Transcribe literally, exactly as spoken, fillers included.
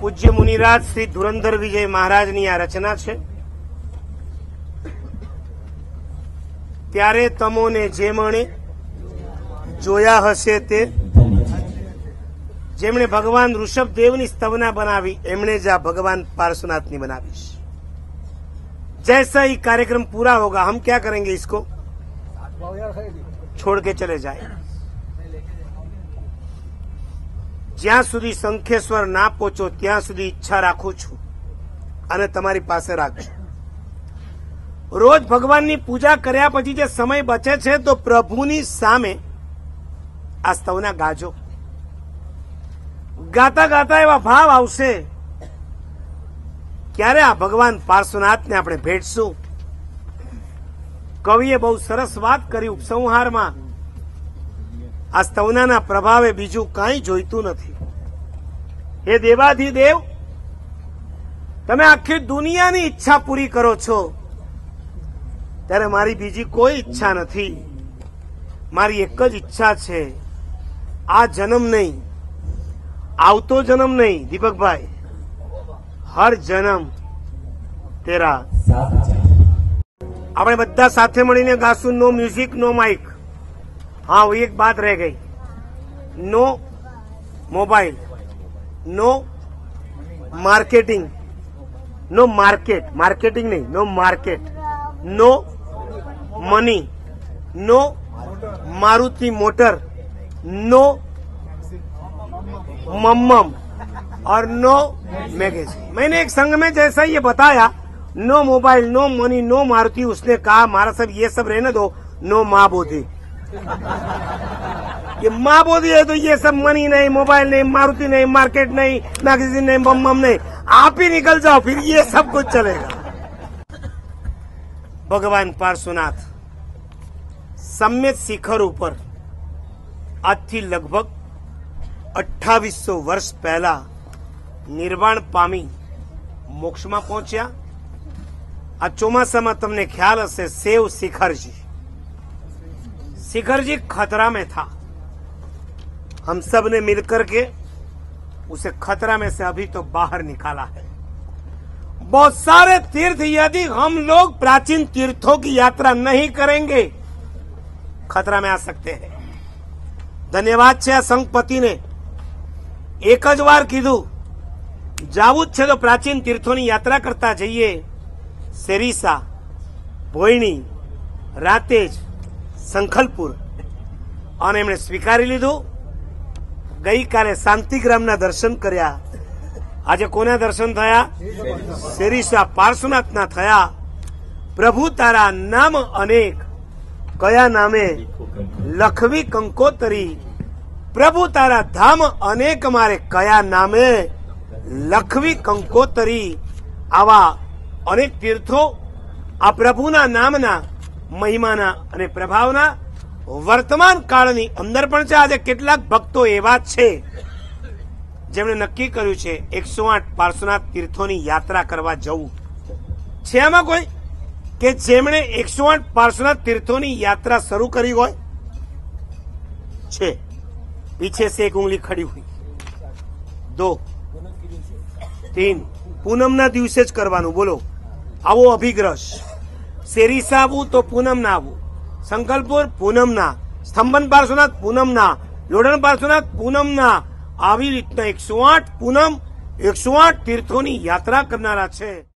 પૂજ્ય મુનિરાજ શ્રી ધુરંધર વિજય મહારાજની આ રચના છે। ત્યારે તમોને જે મણે જોયા હશે તે, જેમણે भगवान ऋषभदेवની સ્તવના બનાવી એમણે જ આ भगवान पार्श्वनाथनी बनावी। जैसा ही कार्यक्रम पूरा होगा हम क्या करेंगे, इसको छोड़ के चले जाए। જ્યાં સુધી શંખેશ્વર ના પહોંચો ત્યાં સુધી ઈચ્છા રાખું છું અને તમારી પાસે રાખજો। રોજ ભગવાનની પૂજા કર્યા પછી જે સમય બચે છે તો પ્રભુની સામે આ સ્તવના ગાજો। ગાતા ગાતા એવા ભાવ આવશે ક્યારે આ ભગવાન પાર્શ્વનાથને આપણે ભેટશું। કવિએ બહુ સરસ વાત કરી ઉપસંહારમાં, આ સ્તવનાના પ્રભાવે બીજું કાંઈ જોઈતું નથી। હે દેવાધિદેવ, તમે આખી દુનિયાની ઈચ્છા પૂરી કરો છો ત્યારે મારી બીજી કોઈ ઈચ્છા નથી। મારી એક જ ઈચ્છા છે, આ જન્મ નહીં, આવતો જન્મ નહીં દીપકભાઈ, હર જન્મ તેરા। આપણે બધા સાથે મળીને ગાશું। નો મ્યુઝિક નો માઇક। हाँ, वो एक बात रह गई, no mobile, no marketing, no market, marketing नहीं, no market, no money, no Maruti motor, no मम्मम और नो मैगजीन। मैंने एक संघ में जैसा ये बताया, no mobile, no money, no Maruti, उसने कहा हमारा सब ये सब रहने दो, नो माँ बोधी। ये माँ बोधी है तो ये सब मनी नहीं, मोबाइल नहीं, मारुति नहीं, मार्केट नहीं, मैगजीन नहीं, बम नहीं, आप ही निकल जाओ, फिर ये सब कुछ चलेगा। भगवान पार्श्वनाथ सम्यक शिखर ऊपर આજથી લગભગ અઠ્ઠાવીસો વર્ષ પહેલા નિર્વાણ પામી મોક્ષમાં પહોંચ્યા। આ ચોમાસામાં તમને ખ્યાલ હશે, સેવ શિખરજી, शिखर जी खतरा में था। हम सब ने मिलकर के उसे खतरा में से अभी तो बाहर निकाला है। बहुत सारे तीर्थ यदि हम लोग प्राचीन तीर्थों की यात्रा नहीं करेंगे खतरा में आ सकते हैं। धन्यवाद છે આ સંઘપતિને, એક જ વાર કીધું જાવું જ છે તો પ્રાચીન તીર્થોની યાત્રા કરતા જઈએ। સેરીસા, ભોયણી, રાતેજ, સંખલપુર, અને એમણે સ્વીકારી લીધું। ગઈકાલે શાંતિગ્રામના દર્શન કર્યા। આજે કોના દર્શન થયા? સેરીસા પાર્શ્વનાથના થયા। પ્રભુ તારા નામ અનેક, કયા નામે? લખવી કંકોતરી। પ્રભુ તારા ધામ અનેક, મારે કયા નામે? લખવી કંકોતરી। આવા અનેક તીર્થો આ પ્રભુના નામના મહિમાના અને પ્રભાવના વર્તમાન કાળની અંદર પણ છે। આજે કેટલાક ભક્તો એવા છે જેમણે નક્કી કર્યું છે એકસો આઠ પાર્શ્વનાથ તીર્થોની યાત્રા કરવા જવું છે। આમાં કોઈ કે જેમણે એકસો આઠ પાર્શ્વનાથ તીર્થોની યાત્રા શરૂ કરી હોય છે? पीछे से एक उंगली खड़ी हुई, दो, तीन। पूनमना दिवसे ज करवानुं, बोलो। आवो अभिग्रह। सेरीसा आवू तो पूनम ना आवू, संकल्पुर पूनम ना, स्तंभन पार्श्वनाथ पूनम ना, लोढण पार्श्वनाथ पूनम ना। આવી રીતના એકસો આઠ પૂનમ, એકસો આઠ તીર્થોની યાત્રા કરનારા છે।